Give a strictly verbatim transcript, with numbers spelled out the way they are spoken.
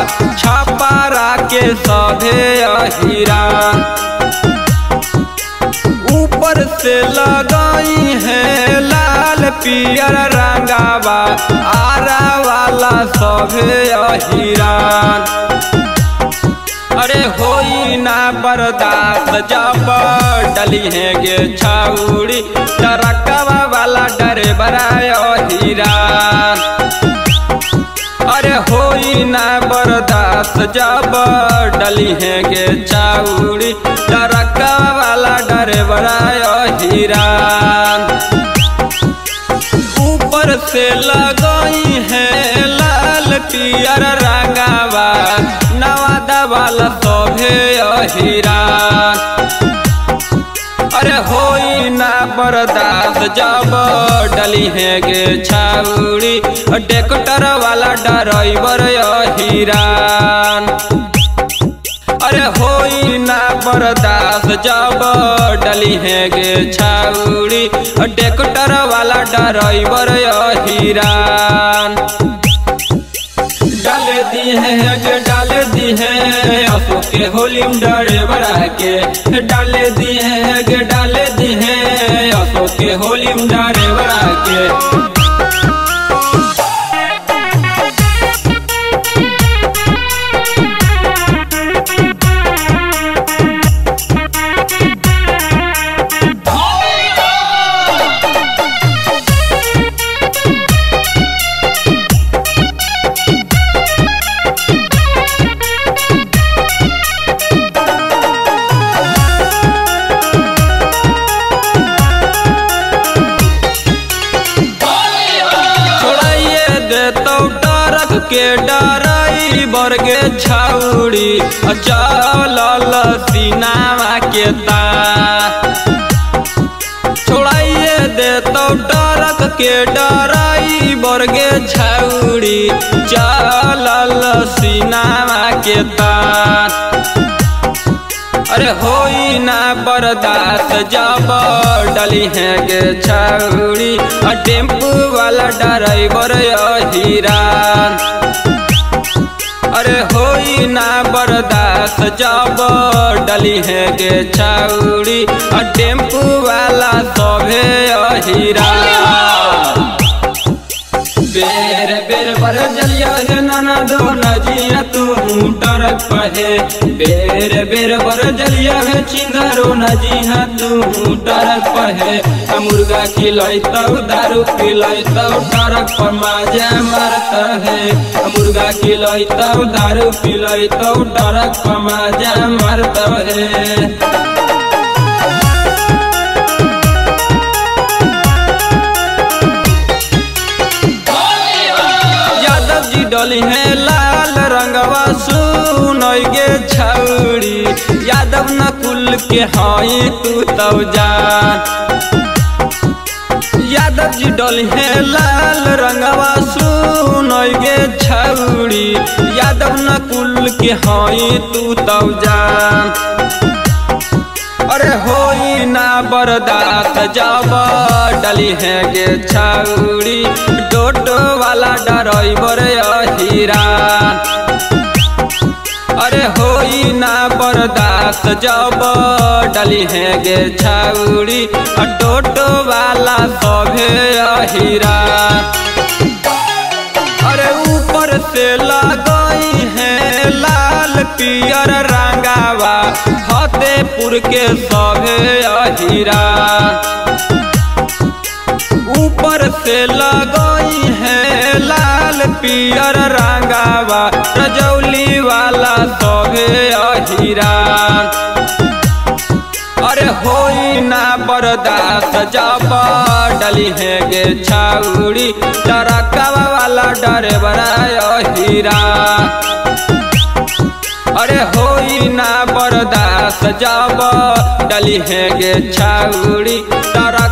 छपारा के सभे अहिरा ऊपर से लगाई है लाल पियर रंगावा आरा वाला सभे अहिरा। अरे होई ना बर्दाश्त जब डली है गे छाउड़ी ट्रकवा वाला डरे बराया हीरा। अरे होई ना बर्दाश्त जब डली है गे छाउड़ी ट्रकवा वाला डरे बराया हीरा। ऊपर से लगाई है लाल पियर रंगावा नवादा वाला सभे अहिरा। अरे होई ना बर्दाश्त जब डली है गे छाउड़ी ट्रैक्टर वाला ड्राइवर अहिरा। अरे होई ना बर्दाश्त जब डली है गे छाउड़ी ट्रैक्टर वाला ड्राइवर अहिरा। डाल दी है अगे डाल दी है अशोक के होली में डरे बड़ा के डाल दी है अगे डाल दी है अशोक के होली में डरे बड़ा के। के डराई बरगे छाउड़ी चल सीनावा के तार छोड़ाइए दे तो डरक के डराई बरगे छाउड़ी चल सीनावा के तार। अरे होई ना बर्दाश्त जब डली है गे छाउड़ी टेम्पू वाला ड्राइवर अहिरा। अरे होई ना बर्दाश्त जब डली है गे छाउड़ी टेम्पू वाला सभे अहिरा। बेर बेर बर जलिया है नाना दो नजिया तू टरक पहे बेर बेर बर जलिया है चिंगारो नजिया तू टरक पहे। मुर्गा खिलाई तब दारू पिलाई तब टरक पर माजा मारता है। मुर्गा खिलाई तब दारू पिलाई तब टरक पर माजा मारता है। डली है लाल रंगवा सुनई गे छाउड़ी यादव नकुल के हई तू तब जान। यादव जी डली है लाल रंगवा सुनई गे छाउड़ी यादव नकुल के हई तू तब जान। अरे होई ना बर्दाश्त जब डली है गे छाउड़ी टोटो वाला ड्राइवर अहिरा। अरे होई ना बर्दाश्त जब डली है गे छाउड़ी टोटो वाला सभे अहिरा। अरे ऊपर से लगाई है लाल पियर रंगावा फतेहपुर के सभे अहिरा। ऊपर से लगाई है लाल पियर रंगावा रजौली वाला सभे अहिरा। अरे होई ना बर्दाश्त जब डली है गे छाउड़ी ट्रकवा वाला डरे बराया अहिरा। अरे होई ना बर्दाश्त जब डली है गे छाउड़ी ट्रक